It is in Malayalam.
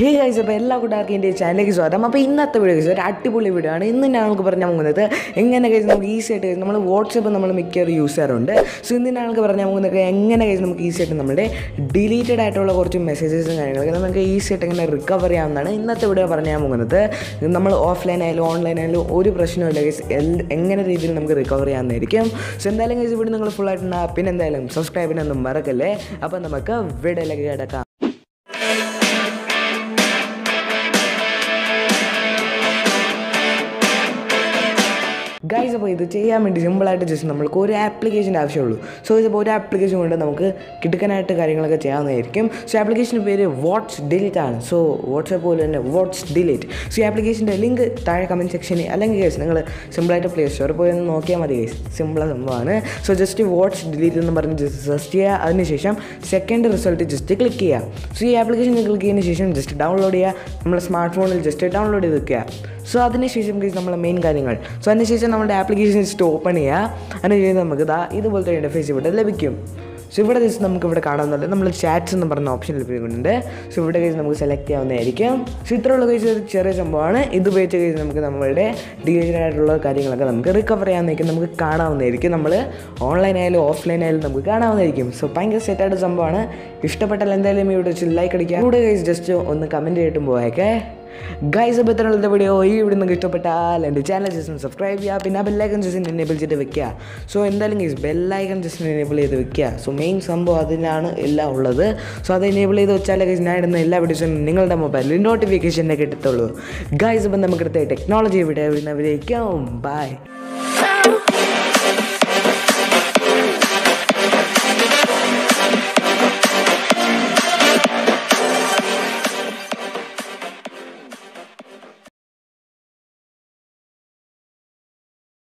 ഹേ ഗൈസ്, അപ്പോൾ എല്ലാ കൂട്ടുകാർക്കും എൻ്റെ ചാനലിലേക്ക് സ്വാഗതം. അപ്പോൾ ഇന്നത്തെ വീഡിയോ ഗൈസ് ഒരു അടിപൊളി വീഡിയോ ആണ്. ഇന്ന് ഞങ്ങൾക്ക് പറഞ്ഞാൽ പോകുന്നത് എങ്ങനെ ഗൈസ് നമുക്ക് ഈസി ആയിട്ട് നമ്മൾ വാട്സപ്പ് നമ്മൾ മിക്കവാറും യൂസ് ചെയ്യാറുണ്ട്. സോ ഇന്ന് ഞങ്ങൾക്ക് പറഞ്ഞാൽ പോകുന്നത് എങ്ങനെ ഗൈസ് നമുക്ക് ഈസി ആയിട്ട് നമ്മുടെ ഡിലീറ്റഡ് ആയിട്ടുള്ള കുറച്ച് മെസ്സേജസും കാര്യങ്ങളൊക്കെ നമുക്ക് ഈസി ആയിട്ട് എങ്ങനെ റിക്കവർ ചെയ്യാവുന്നതാണ് ഇന്നത്തെ വീഡിയോ പറഞ്ഞാൽ പോകുന്നത്. നമ്മൾ ഓഫ്ലൈൻ ആയാലും ഓൺലൈൻ ആയാലും ഒരു പ്രശ്നമില്ല ഗൈസ്, എങ്ങനെ രീതിയിൽ നമുക്ക് റിക്കവർ ചെയ്യാവുന്നതായിരിക്കും. സോ എന്തായാലും ഗൈസ് വീഡിയോ നിങ്ങൾ ഫുൾ ആയിട്ടുണ്ടാകും. പിന്നെ എന്തായാലും സബ്സ്ക്രൈബിനൊന്നും മറക്കല്ലേ. അപ്പോൾ നമുക്ക് വീഡിയോയിലേക്ക് കിടക്കാം. ഗൈസ്, അപ്പോൾ ഇത് ചെയ്യാൻ വേണ്ടി സിമ്പിളായിട്ട് ജസ്റ്റ് നമ്മൾക്ക് ഒരു ആപ്ലിക്കേഷൻ്റെ ആവശ്യമുള്ളൂ. സോ ഇതിപ്പോൾ ഒരു ആപ്ലിക്കേഷൻ കൊണ്ട് നമുക്ക് കിടക്കാനായിട്ട് കാര്യങ്ങളൊക്കെ ചെയ്യാവുന്നതായിരിക്കും. സോ ആപ്ലിക്കേഷൻ്റെ പേര് വാട്സ് ഡിലീറ്റ് ആണ്. സോ വാട്സ്ആപ്പ് പോലെ തന്നെ വാട്സ് ഡിലീറ്റ്. സോ ഈ ആപ്ലിക്കേഷൻ്റെ ലിങ്ക് താഴെ കമൻറ്റ് സെക്ഷനിൽ അല്ലെങ്കിൽ ഗൈസ് നിങ്ങൾ സിമ്പിളായിട്ട് പ്ലേ സ്റ്റോറിൽ പോയി ഒന്ന് നോക്കിയാൽ മതി ഗൈസ്. സിമ്പിൾ സംഭവമാണ്. സോ ജസ്റ്റ് വാട്സ് ഡിലീറ്റ് എന്ന് പറഞ്ഞ് ജസ്റ്റ് സെർച്ച് ചെയ്യുക. അതിനുശേഷം സെക്കൻഡ് റിസൾട്ട് ജസ്റ്റ് ക്ലിക്ക് ചെയ്യുക. സോ ഈ ആപ്ലിക്കേഷൻ ക്ലിക്ക് ചെയ്തതിന് ശേഷം ജസ്റ്റ് ഡൗൺലോഡ് ചെയ്യുക. നമ്മുടെ സ്മാർട്ട് ഫോണിൽ ജസ്റ്റ് ഡൗൺലോഡ് ചെയ്ത് വെക്കുക. സോ അതിനുശേഷം നമ്മളെ മെയിൻ കാര്യങ്ങൾ. സോ അതിനുശേഷം നമ്മുടെ ആപ്ലിക്കേഷൻ ജസ്റ്റ് ഓപ്പൺ ചെയ്യുക. അതിനുശേഷം നമുക്ക് ഇതുപോലത്തെ ഇൻ്റർഫേസ് ഇവിടെ ലഭിക്കും. സോ ഇവിടെ ജസ്റ്റ് നമുക്ക് ഇവിടെ കാണാവുന്നത് നമ്മൾ ചാറ്റ്സ് എന്ന് പറഞ്ഞ ഓപ്ഷൻ ലഭിക്കുന്നുണ്ട്. സോ ഇവിടെ കേസ് നമുക്ക് സെലക്ട് ചെയ്യാവുന്നതായിരിക്കും. സോ ഇത്രയുള്ള കേസ് ഒരു ചെറിയ സംഭവമാണ്. ഇത് ഉപയോഗിച്ച കേസ് നമുക്ക് നമ്മളുടെ ഡിലീറ്റഡ് ആയിട്ടുള്ള കാര്യങ്ങളൊക്കെ നമുക്ക് റിക്കവർ ചെയ്യാവുന്നതായിരിക്കും, നമുക്ക് കാണാവുന്നതായിരിക്കും. നമ്മൾ ഓൺലൈൻ ആയാലും ഓഫ്ലൈൻ ആയാലും നമുക്ക് കാണാവുന്നതായിരിക്കും. സോ ഭയങ്കര സെറ്റായിട്ട് സംഭവമാണ്. ഇഷ്ടപ്പെട്ടാൽ എന്തായാലും ഇവിടെ വെച്ച് ലൈക്ക് അടിക്കുക. ഇവിടെ കേസ് ജസ്റ്റ് ഒന്ന് കമൻറ്റ് ചെയ്തിട്ടും പോയേക്കെ. ഗൈസ്, അപ്പോൾ ഇത്രയുള്ള വീഡിയോ ഈ വീഡിയോ നിങ്ങൾക്ക് ഇഷ്ടപ്പെട്ടാൽ എൻ്റെ ചാനൽ ജസ്റ്റ് സബ്സ്ക്രൈബ് ചെയ്യുക. പിന്നെ ബെല്ലൈക്കൺ ജസ്റ്റ് എനേബിൾ ചെയ്ത് വെക്കുക. സോ എന്തായാലും ഗൈസ് ബെല്ലൈക്കൺ ജസ്റ്റ് എനേബിൾ ചെയ്ത് വെക്കുക. സോ മെയിൻ സംഭവം അതിലാണ് എല്ലാം ഉള്ളത്. സോ അത് എനേബിൾ ചെയ്ത് വെച്ചാൽ ഗൈസ് ഞാൻ ഇടുന്ന എല്ലാ വീഡിയോസും നിങ്ങളുടെ മൊബൈലിൽ നോട്ടിഫിക്കേഷനെ കിട്ടത്തുള്ളൂ. ഗൈസ്, അപ്പം നമുക്ക് അടുത്ത ടെക്നോളജി വീഡിയോ വരുന്നവരേക്കും ബൈ.